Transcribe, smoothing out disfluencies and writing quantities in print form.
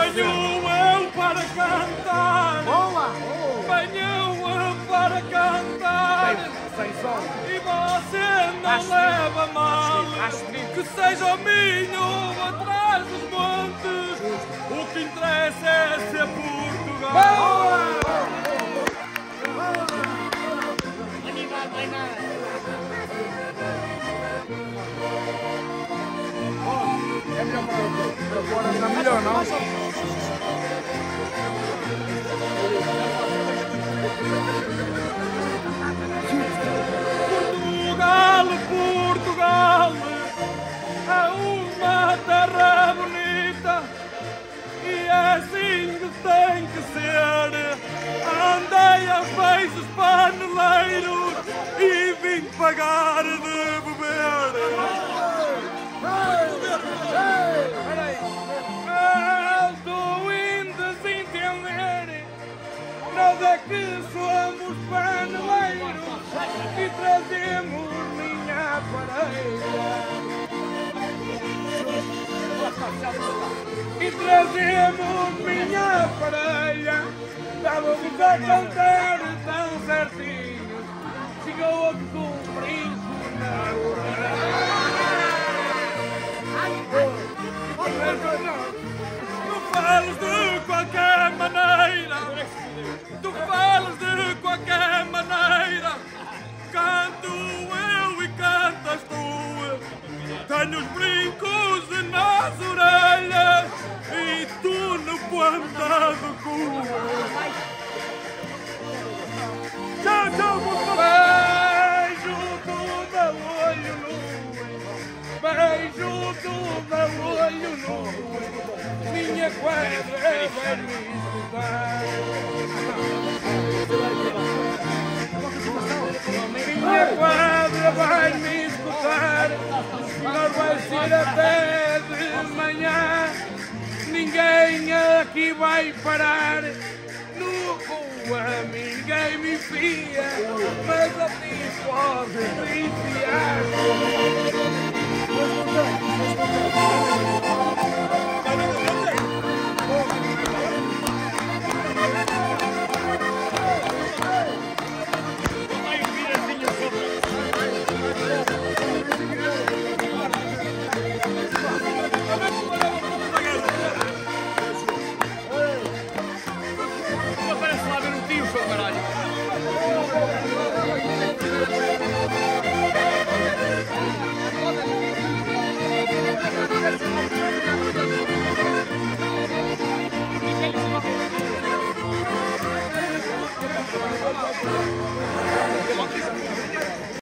Venho eu para cantar. Boa! Venho eu para cantar. Sem som. E você não leva mal. Que seja o Minho atrás dos montes. O que interessa é ser Portugal. É melhor para fora, não é melhor não? Portugal, é uma terra bonita e é assim que tem que ser. Andei a vezes paneleiros e vim pagar de beber. Estou indo a entender, nós é que somos paneleiros e trazemos linha pareira. E trazemos minha pareia. Estávamos a cantar tão certinhos. Chegou a cumprir na orelha. Tu falas de qualquer maneira. Tu falas de qualquer maneira. Canto eu e cantas tu. Tenho os brincos nas orelhas e tu no ponta do cu. Tchau, tchau, beijo do meu olho nu. Beijo do meu olho nu. Minha quadra vai me escutar. Minha quadra vai me escutar. Nós vai ser até de manhã. Ninguém aqui vai parar. No rua ninguém me fia, mas a ti pode enfiar.